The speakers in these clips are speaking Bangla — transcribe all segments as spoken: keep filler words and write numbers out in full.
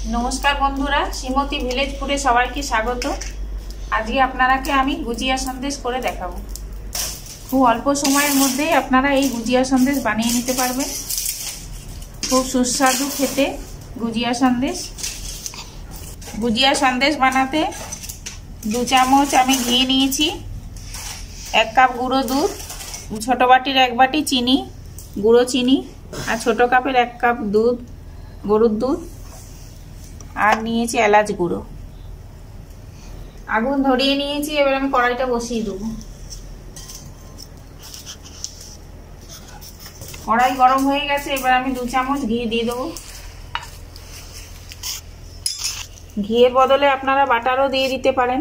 नमस्कार बंधुरा श्रीमती ভিলেজ ফুডে সবাইকে স্বাগত। আজকে আপনারাকে আমি গুজিয়া সন্দেশ করে দেখাবো। খুব অল্প সময়ের মধ্যেই আপনারা এই গুজিয়া সন্দেশ বানিয়ে নিতে পারবেন। খুব সুস্বাদু খেতে গুজিয়া সন্দেশ। গুজিয়া সন্দেশ বানাতে দু চামচ আমি ঘি নিয়েছি, এক কাপ গুঁড়ো দুধ, ছোট বাটির এক বাটি চিনি, গুঁড়ো চিনি, আর ছোট কাপের এক কাপ দুধ, গরুর দুধ, আর নিয়েছি এলাচ গুঁড়ো। আগুন ধরিয়ে নিয়েছি, এবার আমি কড়াইটা বসিয়ে দেবো। কড়াই গরম হয়ে গেছে, এবার আমি দু চামচ ঘি দিয়ে দেবো। ঘিয়ের বদলে আপনারা বাটারও দিয়ে দিতে পারেন।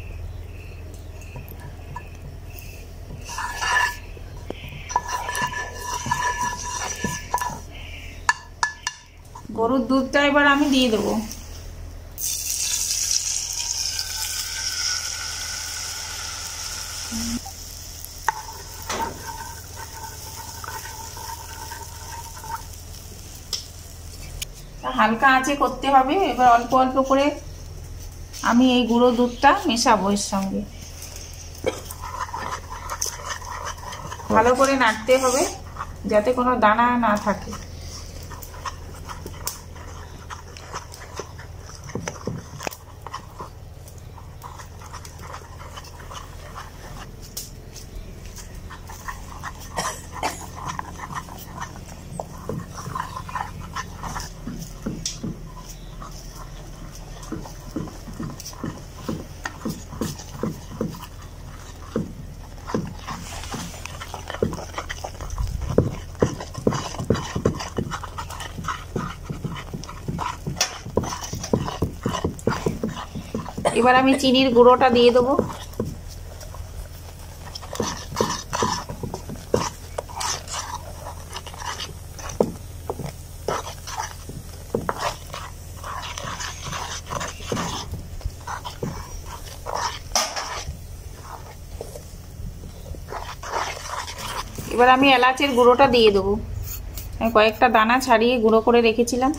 গরুর দুধটা এবার আমি দিয়ে দেবো। হালকা আঁচে করতে হবে। এবার অল্প অল্প করে আমি এই গুঁড়ো দুধটা মেশাবো এর সঙ্গে। ভালো করে নাড়তে হবে যাতে কোনো দানা না থাকে। এবার আমি চিনির গুঁড়োটা দিয়ে দেবো। এবার আমি এলাচের গুঁড়োটা দিয়ে দেবো। আমি কয়েকটা দানা ছাড়িয়ে গুঁড়ো করে রেখেছিলাম।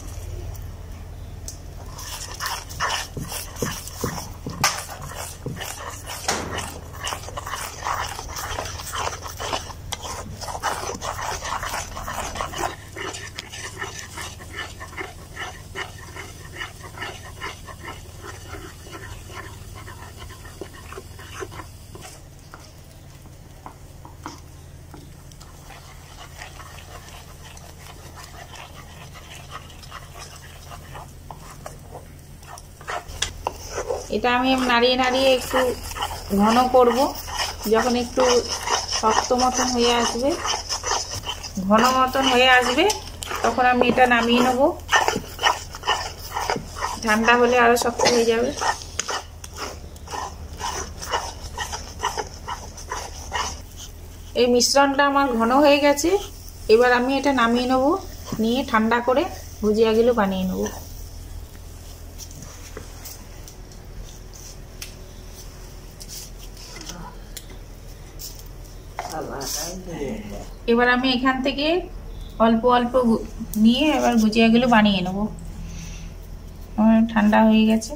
এটা আমি নাড়িয়ে নাড়িয়ে একটু ঘন করব। যখন একটু শক্ত মতন হয়ে আসবে, ঘন মতন হয়ে আসবে, তখন আমি এটা নামিয়ে নেব। ঠান্ডা হলে আরো শক্ত হয়ে যাবে। এই মিশ্রণটা আমার ঘন হয়ে গেছে। এবার আমি এটা নামিয়ে নেব, নিয়ে ঠান্ডা করে ভুজিয়াগুলো বানিয়ে নেব। এবার আমি এখান থেকে অল্প অল্প নিয়ে এবার গুজিয়াগুলো বানিয়ে নেব। আমার ঠান্ডা হয়ে গেছে।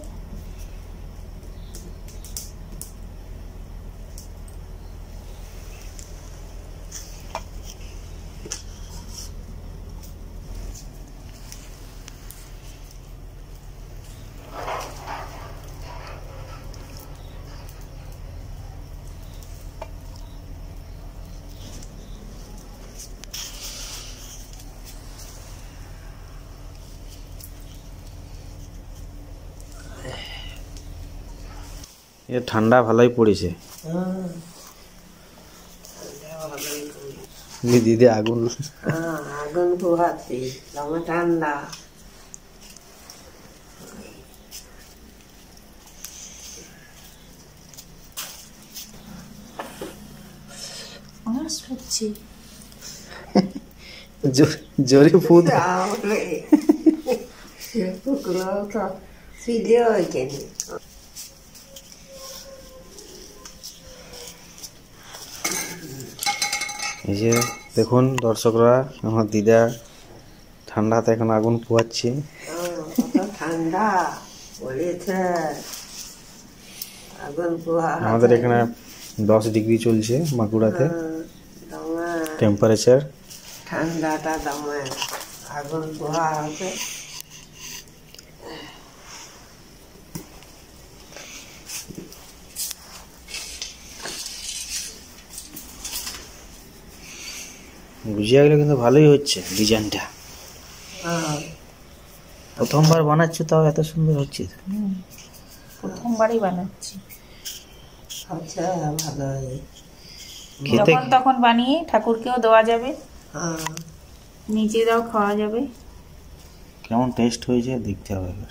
ये ठंडा ভালোই পড়েছে। দিদি আগুন আগুন পোহাচ্ছি, আমার ঠান্ডা। জোরে ফুদ ভিডিও হয়েছে। এই যে দেখুন দর্শকরা, আমার দিদা ঠান্ডাতে এখন আগুন পোহাচ্ছে। ঠান্ডা পড়েছে, আগুন পোহা আমাদের এখানে দশ ডিগ্রি চলছে বাঁকুড়াতে দমে, টেম্পারেচার। ঠান্ডাটা দমে, আগুন পোহা আছে। গুজিয়াগুলো কিন্তু ভালোই হচ্ছে ডিজাইনটা। হ্যাঁ, প্রথমবার বানাচ্ছি তাও এত সুন্দর হচ্ছে। প্রথমবারই বানাচ্ছি, আচ্ছা ভালোই। খেতে যখন তখন বানিয়ে ঠাকুরকেও দেওয়া যাবে, হ্যাঁ, নিজেরাও খাওয়া যাবে। কেমন টেস্ট হয়েছে দেখতে হবে এবার।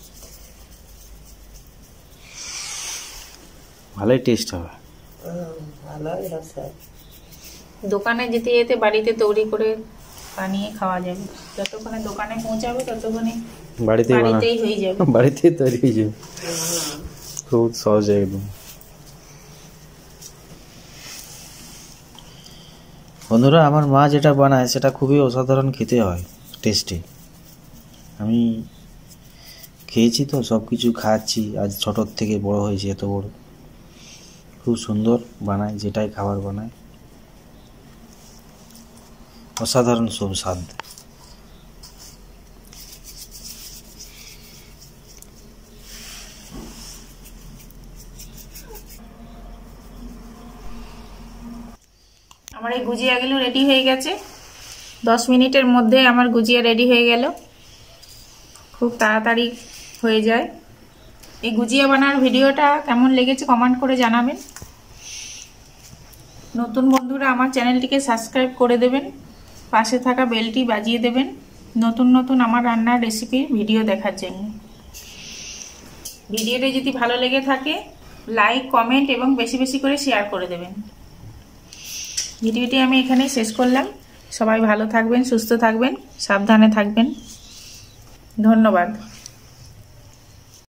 ভালোই টেস্ট হবে। হ্যাঁ, ভালোই আছে। দোকানে যেতে যেতে বাড়িতে তৈরি করে বানিয়ে খাওয়া যাবে। যতক্ষণে দোকানে পৌঁছাবে ততক্ষণে বাড়িতেই বানা বাড়িতেই হয়ে যাবে। বাড়িতেই তৈরি হয়ে যাবে, খুব সহজে একদম। বন্ধুরা, আমার মা যেটা বানায় সেটা খুবই অসাধারণ খেতে হয়, টেস্টি। আমি খেয়েছি তো, সব কিছু খাচ্ছি, আজ ছোটোর থেকে বড় হয়েছে এত বড়। খুব সুন্দর বানায়, যেটাই খাবার বানায় অসাধারণ সব স্বাদ। আমার এই গুজিয়াগুলো রেডি হয়ে গেছে। দশ মিনিটের মধ্যে আমার গুজিয়া রেডি হয়ে গেল, খুব তাড়াতাড়ি হয়ে যায়। এই গুজিয়া বানানোর ভিডিওটা কেমন লেগেছে কমেন্ট করে জানাবেন। নতুন বন্ধুরা আমার চ্যানেলটিকে সাবস্ক্রাইব করে দেবেন, পাশে থাকা বেলটি বাজিয়ে দেবেন নতুন নতুন আমার রান্নার রেসিপির ভিডিও দেখার জন্য। ভিডিওটা যদি ভালো লেগে থাকে লাইক, কমেন্ট এবং বেশি বেশি করে শেয়ার করে দেবেন। ভিডিওটি আমি এখানেই শেষ করলাম। সবাই ভালো থাকবেন, সুস্থ থাকবেন, সাবধানে থাকবেন। ধন্যবাদ।